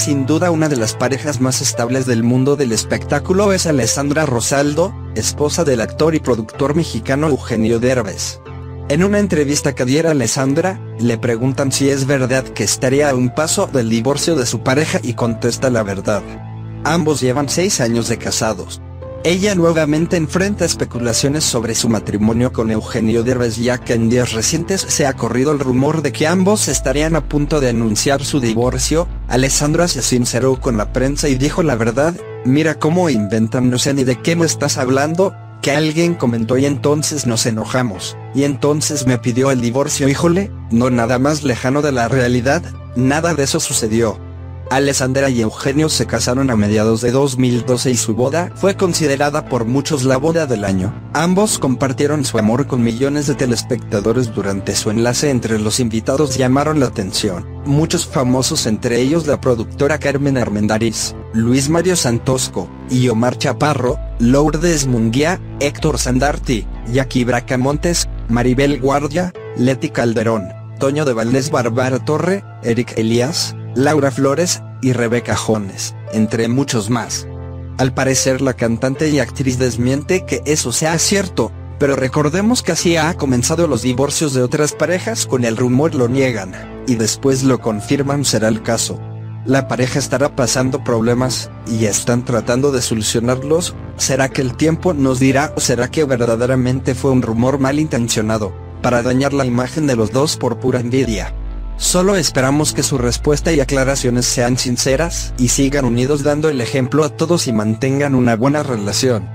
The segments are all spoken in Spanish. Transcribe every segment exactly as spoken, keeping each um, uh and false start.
sin duda una de las parejas más estables del mundo del espectáculo es Alessandra Rosaldo, esposa del actor y productor mexicano Eugenio Derbez. En una entrevista que diera Alessandra, le preguntan si es verdad que estaría a un paso del divorcio de su pareja y contesta la verdad. Ambos llevan seis años de casados. Ella nuevamente enfrenta especulaciones sobre su matrimonio con Eugenio Derbez, ya que en días recientes se ha corrido el rumor de que ambos estarían a punto de anunciar su divorcio. Alessandra se sinceró con la prensa y dijo la verdad: mira cómo inventan, no sé ni de qué me estás hablando, que alguien comentó y entonces nos enojamos, y entonces me pidió el divorcio. Híjole, no, nada más lejano de la realidad, nada de eso sucedió. Alessandra y Eugenio se casaron a mediados de dos mil doce y su boda fue considerada por muchos la boda del año. Ambos compartieron su amor con millones de telespectadores durante su enlace. Entre los invitados llamaron la atención muchos famosos, entre ellos la productora Carmen Armendariz, Luis Mario Santosco y Omar Chaparro, Lourdes Munguía, Héctor Sandarti, Jackie Bracamontes, Maribel Guardia, Leti Calderón, Toño de Valdés, Bárbara Torre, Eric Elías, Laura Flores y Rebeca Jones, entre muchos más. Al parecer la cantante y actriz desmiente que eso sea cierto, pero recordemos que así ha comenzado los divorcios de otras parejas. Con el rumor lo niegan, y después lo confirman. Será el caso. La pareja estará pasando problemas, y están tratando de solucionarlos. ¿Será que el tiempo nos dirá, o será que verdaderamente fue un rumor malintencionado, para dañar la imagen de los dos por pura envidia? Solo esperamos que su respuesta y aclaraciones sean sinceras, y sigan unidos dando el ejemplo a todos y mantengan una buena relación.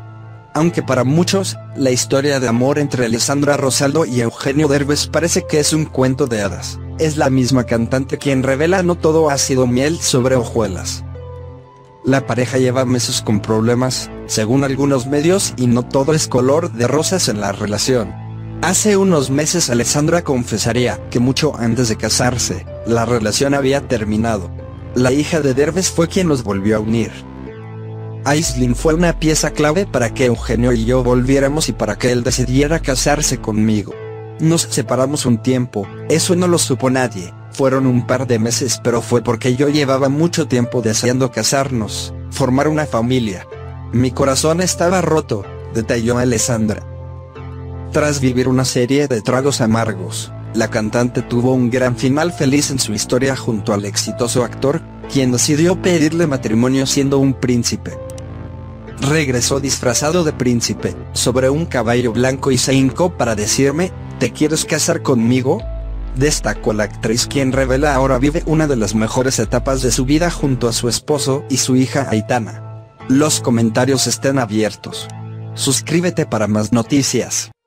Aunque para muchos, la historia de amor entre Alessandra Rosaldo y Eugenio Derbez parece que es un cuento de hadas, es la misma cantante quien revela no todo ha sido miel sobre hojuelas. La pareja lleva meses con problemas, según algunos medios, y no todo es color de rosas en la relación. Hace unos meses Alessandra confesaría que mucho antes de casarse, la relación había terminado. La hija de Derbez fue quien los volvió a unir. Aislinn fue una pieza clave para que Eugenio y yo volviéramos y para que él decidiera casarse conmigo. Nos separamos un tiempo, eso no lo supo nadie, fueron un par de meses, pero fue porque yo llevaba mucho tiempo deseando casarnos, formar una familia. Mi corazón estaba roto, detalló Alessandra. Tras vivir una serie de tragos amargos, la cantante tuvo un gran final feliz en su historia junto al exitoso actor, quien decidió pedirle matrimonio siendo un príncipe. Regresó disfrazado de príncipe, sobre un caballo blanco, y se hincó para decirme: ¿te quieres casar conmigo?, destacó la actriz, quien revela ahora vive una de las mejores etapas de su vida junto a su esposo y su hija Aitana. Los comentarios están abiertos. Suscríbete para más noticias.